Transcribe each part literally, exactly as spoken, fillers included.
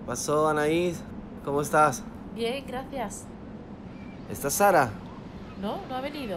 pasó, Anaís? ¿Cómo estás? Bien, gracias. ¿Está Sara? No, no ha venido.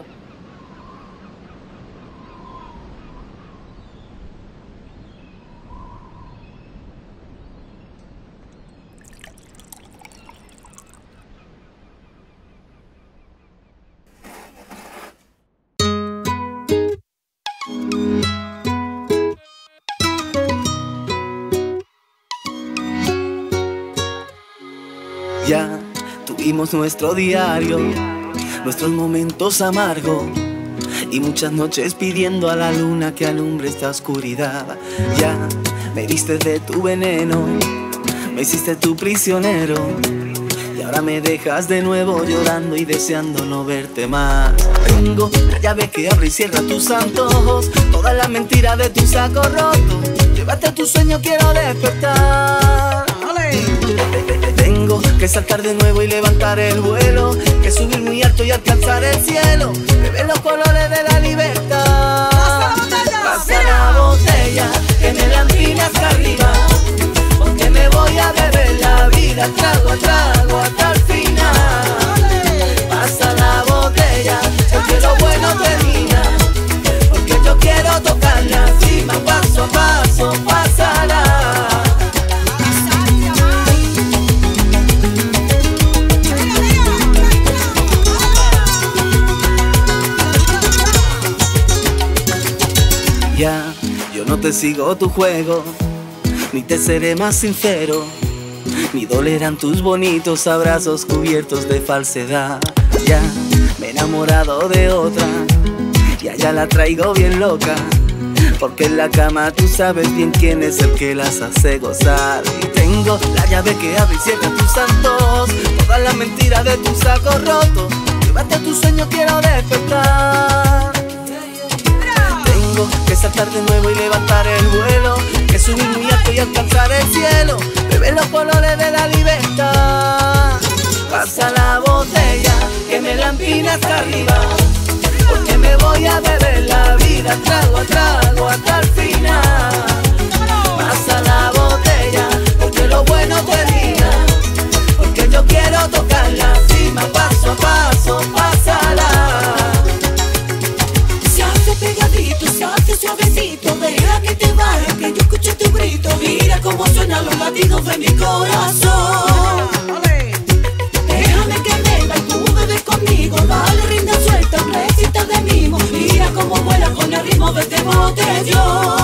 Ya tuvimos nuestro diario, nuestros momentos amargos y muchas noches pidiendo a la luna que alumbre esta oscuridad. Ya me diste de tu veneno, me hiciste tu prisionero y ahora me dejas de nuevo llorando y deseando no verte más. Tengo la llave que abre y cierra tus antojos, toda la mentira de tu saco roto. Llévate a tu sueño, quiero despertar. Tengo que saltar de nuevo y levantar el vuelo, que subir muy alto y alcanzar el cielo, beber los colores de la libertad. Pasa la botella, que me la empina hasta arriba, porque me voy a beber la vida trago a trago hasta el final. Pasa la botella, porque lo bueno termina, porque yo quiero tocar la cima, paso a paso pasará. Ya, yo no te sigo tu juego, ni te seré más sincero, ni dolerán tus bonitos abrazos cubiertos de falsedad. Ya, me he enamorado de otra, y allá la traigo bien loca, porque en la cama tú sabes bien quién es el que las hace gozar. Y tengo la llave que abre y cierra tus antojos, toda la mentira de tu saco roto. Llévate a tu sueño, quiero despertar. Tengo que saltar de nuevo y levantar el vuelo, que subir muy alto y alcanzar el cielo, beber los colores de la libertad. Pasa la botella, que me la empina hasta arriba, porque me voy a beber la vida trago a trago hasta el final. Pasa la botella, porque lo bueno termina, porque yo quiero tocar la cima, paso a paso pasará. Se hace pegadito, se hace suavecito, deja que te baje, que yo escuche tu grito. Mira cómo suenan los latidos de mi corazón. Déjame que venga y tú bebes conmigo, dale rienda suelta, recita de mimo. Mira cómo vuela con el ritmo de este botellón.